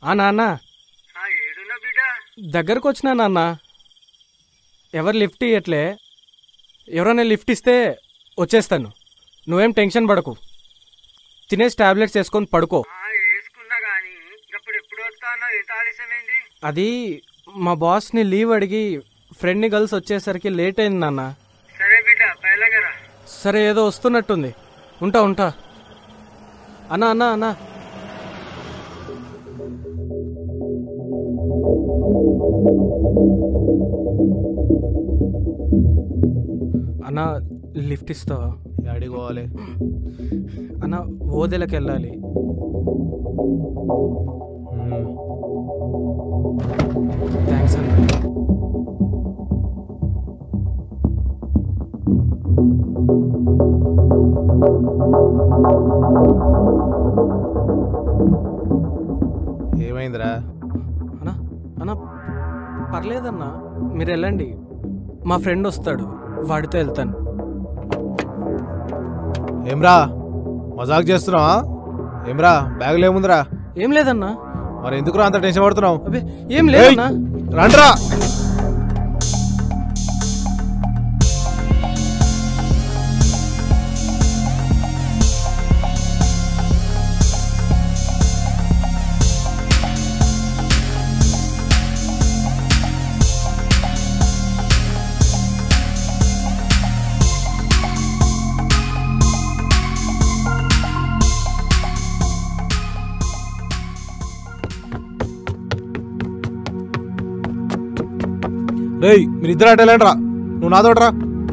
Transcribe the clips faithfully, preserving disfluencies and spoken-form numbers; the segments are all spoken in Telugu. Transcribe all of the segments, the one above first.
ఆ నాన్న దగ్గరకు వచ్చినా నాన్న, ఎవరు లిఫ్ట్ ఇవ్వట్లే. ఎవరైనా లిఫ్ట్ ఇస్తే వచ్చేస్తాను, నువ్వేం టెన్షన్ పడకు. తినేసి టాబ్లెట్స్ వేసుకొని పడుకో. అది మా బాస్ని లీవ్ అడిగి ఫ్రెండ్ని కలిసి వచ్చేసరికి లేట్ అయింది నాన్న. సరే ఏదో వస్తున్నట్టుంది, ఉంటా ఉంటా. అన్నా అన్నా అన్నా అన్నా లిఫ్ట్ ఇస్తావా? ఎక్కడికి పోవాలి అన్నా? ఓదెలకి వెళ్ళాలి. థ్యాంక్స్ అన్నా. ఏమైందిరా? అన్నా అన్నా పర్లేదన్నా, మీరు వెళ్ళండి, మా ఫ్రెండ్ వస్తాడు, వాడితో వెళ్తాను. ఏమ్రా మజాక్ చేస్తున్నావా? ఏమ్రా బ్యాగులో ఏముందిరా? ఏం లేదన్నా. మరి ఎందుకురా అంత టెన్షన్ పడుతున్నావు? అబ్బే ఏం లేదన్నా. రండ్రా. రేయ్ మీరిద్దరు అటెళ్ళండ్రా, నువ్వు నాతోట్రా.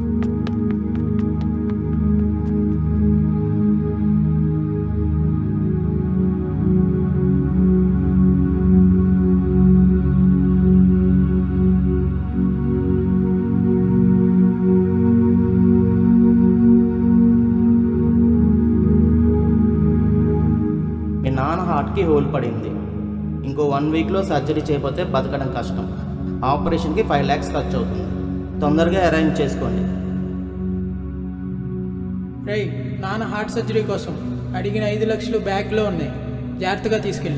మీ నాన్న హార్ట్కి హోల్ పడింది, ఇంకో వన్ వీక్లో సర్జరీ చేయకపోతే బతకడం కష్టం. ఆపరేషన్కి ఫైవ్ ల్యాక్స్ ఖర్చు అవుతుంది, తొందరగా అరేంజ్ చేసుకోండి. రై నాన్న హార్ట్ సర్జరీ కోసం అడిగిన ఐదు లక్షలు బ్యాగ్లో ఉన్నాయి, జాగ్రత్తగా తీసుకెళ్ళు.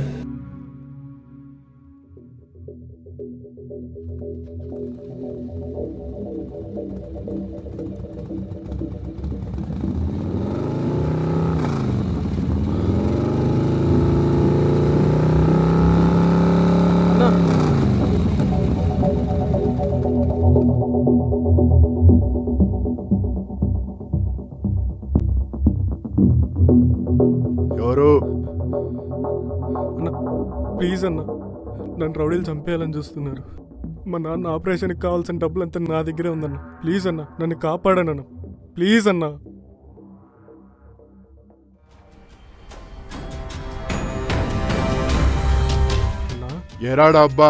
ఎవరు? ప్లీజ్ అన్న, నన్ను రౌడీలు చంపేయాలని చూస్తున్నారు. మా నాన్న ఆపరేషన్కి కావాల్సిన డబ్బులు అంతా నా దగ్గరే ఉందన్న. ప్లీజ్ అన్న, నన్ను కాపాడనన్న, ప్లీజ్ అన్న. ఎరాడబ్బా,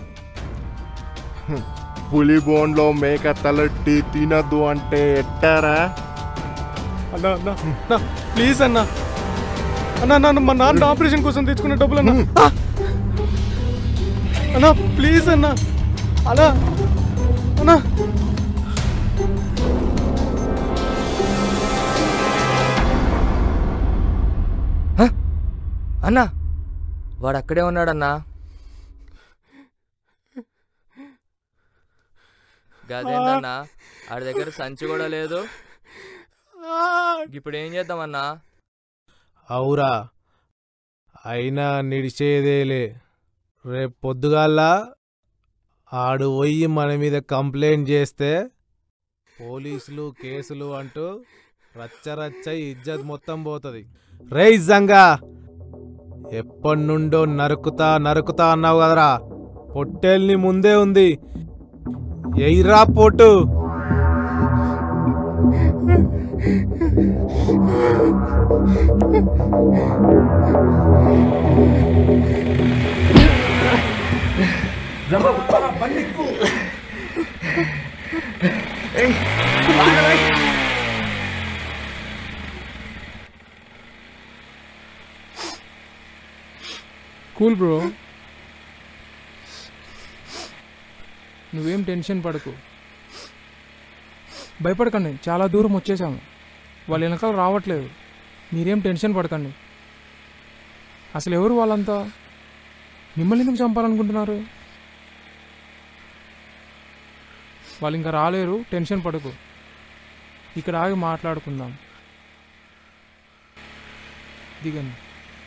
పులి బోన్లో మేక తలట్టి తినద్దు అంటే ఎట్టారా? అన్నా అన్నా ప్లీజ్ అన్నా, అన్నా నన్ను మా నాన్న ఆపరేషన్ కోసం తెచ్చుకున్న డబ్బులు అన్నా. అన్నా ప్లీజ్ అన్నా, అన్నా అన్నా. అన్నా వాడు అక్కడే ఉన్నాడన్నా. గదేందన్నా ఆడి దగ్గర సంచి కూడా లేదు, ఇప్పుడు ఏం చేద్దామన్నా? అవురా, అయినా నిడిచేదేలే. రేపు పొద్దుగాల్లా ఆడు పోయి మన మీద కంప్లైంట్ చేస్తే పోలీసులు కేసులు అంటూ రచ్చరచ్చ ఇజ్జత్ మొత్తం పోతుంది. రే ఇజ్జంగా, ఎప్పటి నుండో నరుకుతా నరుకుతా అన్నావు కదరా, పొట్టేల్ని ముందే ఉంది, ఎయిరా పోటు. కూల్ బ్రో, నువ్వేం టెన్షన్ పడకు, భయపడకండి, చాలా దూరం వచ్చేసాము, వాళ్ళ వెనకాల రావట్లేదు, మీరేం టెన్షన్ పడకండి. అసలు ఎవరు వాళ్ళంతా? మిమ్మల్ని ఎందుకు చంపాలనుకుంటున్నారు? వాళ్ళు ఇంకా రాలేరు, టెన్షన్ పడకు. ఇక్కడ ఆగి మాట్లాడుకుందాం. దిగండి.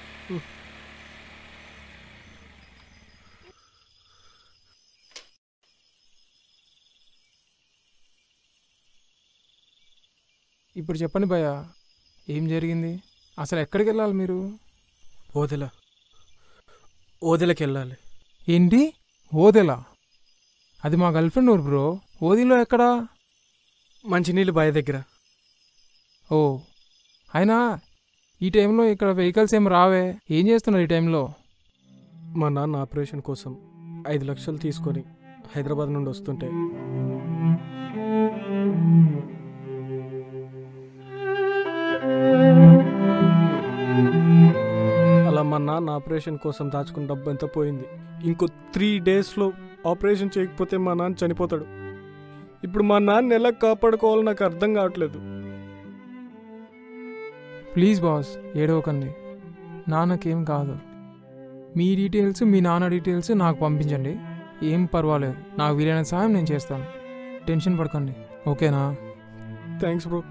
ఇప్పుడు చెప్పండి భయ్యా, ఏం జరిగింది? అసలు ఎక్కడికి వెళ్ళాలి మీరు? ఓదెల ఓదెలకి వెళ్ళాలి. ఏంటి ఓదెలా? అది మా గర్ల్ ఫ్రెండ్ ఊరు బ్రో. ఓదిలో ఎక్కడా? మంచినీళ్ళు బావి దగ్గర. ఓ, అయినా ఈ టైంలో ఇక్కడ వెహికల్స్ ఏం రావే, ఏం చేస్తున్నారు ఈ టైంలో? మా నాన్న ఆపరేషన్ కోసం ఐదు లక్షలు తీసుకొని హైదరాబాద్ నుండి వస్తుంటే అలా మా నాన్న ఆపరేషన్ కోసం దాచుకున్న డబ్బు ఎంత పోయింది. ఇంకో త్రీ డేస్లో ఆపరేషన్ చేయకపోతే మా నాన్న చనిపోతాడు. ఇప్పుడు మా నాన్న ఎలా కాపాడుకోవాలో నాకు అర్థం కావట్లేదు. ప్లీజ్ బాస్, ఏడవకండి. నాన్నకేం కాదు. మీ డీటెయిల్స్, మీ నాన్న డీటెయిల్స్ నాకు పంపించండి. ఏం పర్వాలేదు, నాకు వీలైన సాయం నేను చేస్తాను. టెన్షన్ పడకండి, ఓకేనా? Thanks bro.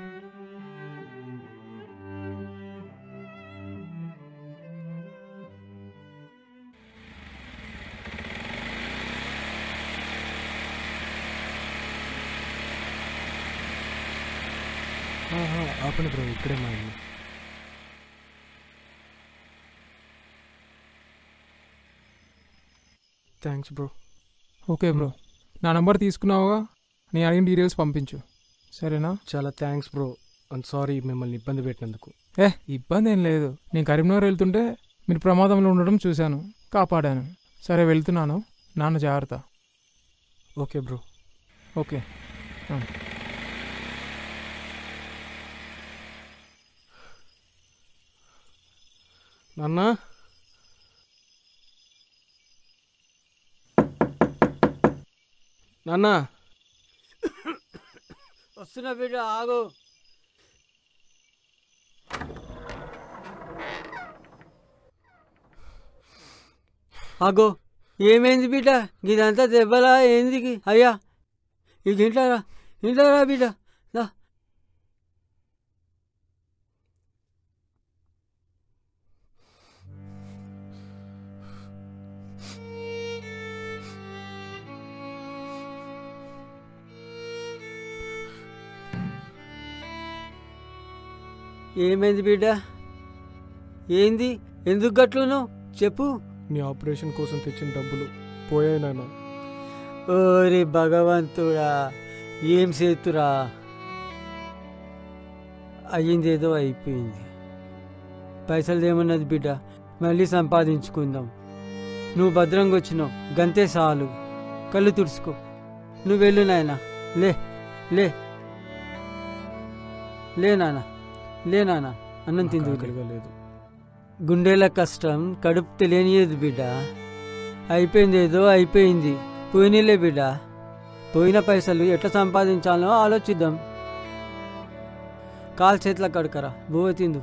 ఆపండి బ్రో, ఇక్కడే మా ఇల్లు. Thanks bro. ఓకే బ్రో, నా నెంబర్ తీసుకున్నావుగా, నేను అడిగిన డీటెయిల్స్ పంపించు, సరేనా? చాలా థ్యాంక్స్ బ్రో. అండ్ సారీ మిమ్మల్ని ఇబ్బంది పెట్టినందుకు. ఏ ఇబ్బంది ఏం లేదు. నేను కరీంనగర్ వెళ్తుంటే మీరు ప్రమాదంలో ఉండడం చూశాను, కాపాడాను. సరే వెళ్తున్నాను, నాన్న జాగ్రత్త. Okay bro. ఓకే. నాన్న, నాన్న వస్తున్నా బిడ్డ, ఆగు. ఆగో, ఏమైంది బిడ్డ? ఇదంతా దెబ్బలా ఏంది? అయ్యా ఇక ఇంటారా, ఇంటారా బిడ్డ? ఏమైంది బిడ్డ? ఏంది, ఎందుకు గట్లును చెప్పు. నీ ఆపరేషన్ కోసం తెచ్చిన డబ్బులు పోయాయి నాన్న. ఓరే భగవంతుడా, ఏం చేతురా. అయ్యిందేదో అయిపోయింది. పైసలు ఏమన్నది బిడ్డ, మళ్ళీ సంపాదించుకుందాం. నువ్వు భద్రంగా వచ్చినావు, గంతే చాలు. కళ్ళు తుడుచుకో, నువ్వు వెళ్ళు నాయనా. లే లే లే నాన్న, లే నాన్న, అన్నం తిందు. లేదు. గుండెల కష్టం కడుపు తెలియనియదు బిడ్డ. అయిపోయింది, ఏదో అయిపోయింది. పోయినలే బిడ్డ. పోయిన పైసలు ఎట్లా సంపాదించాలో ఆలోచిద్దాం. కాలు చేతుల కడుకరా, బువ్వ తిందు.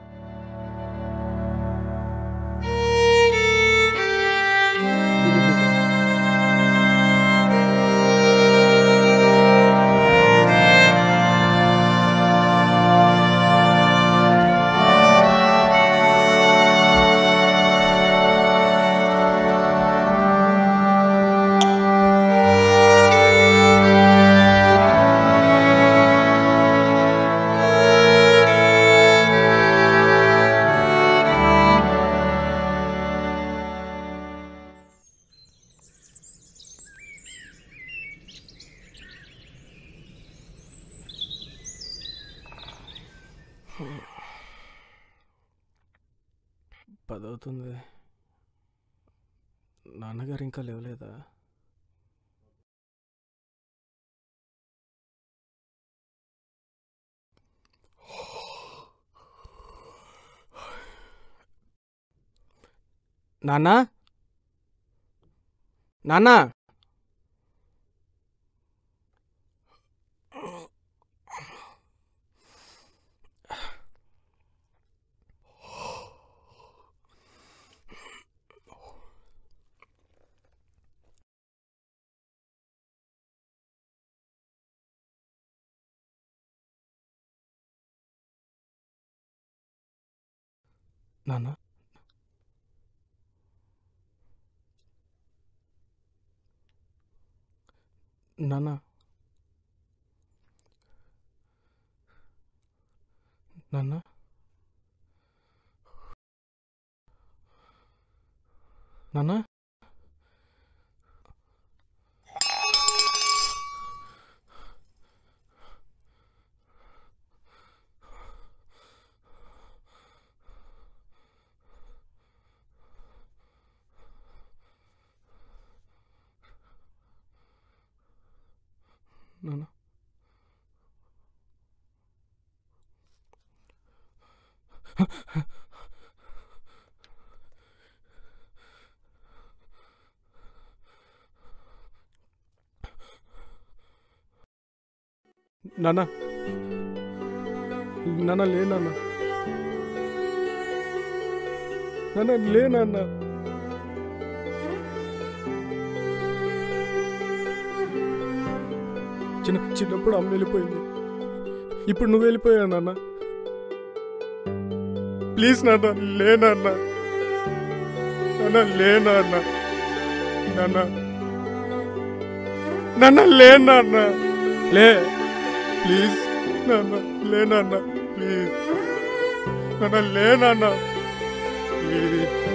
పదవుతుంది. నాన్నగారు ఇంకా లేవలేదా? నాన్నా, నాన్నా, నాన్న నాన్న నాన్న నాన్న నాన్న నాన్న నాన్న లే నాన్న నాన్న లే నాన్న చిన్న చిన్నప్పుడు అమ్మ వెళ్ళిపోయింది, ఇప్పుడు నువ్వు వెళ్ళిపోయావు నాన్న. ప్లీజ్ నాన్న లే నాన్న, నాన్న లే నాన్న, నాన్న నాన్న లే నాన్న, లే ప్లీజ్ నాన్న, లే నాన్న ప్లీజ్, నాన్న లే నాన్న ప్లీజ్.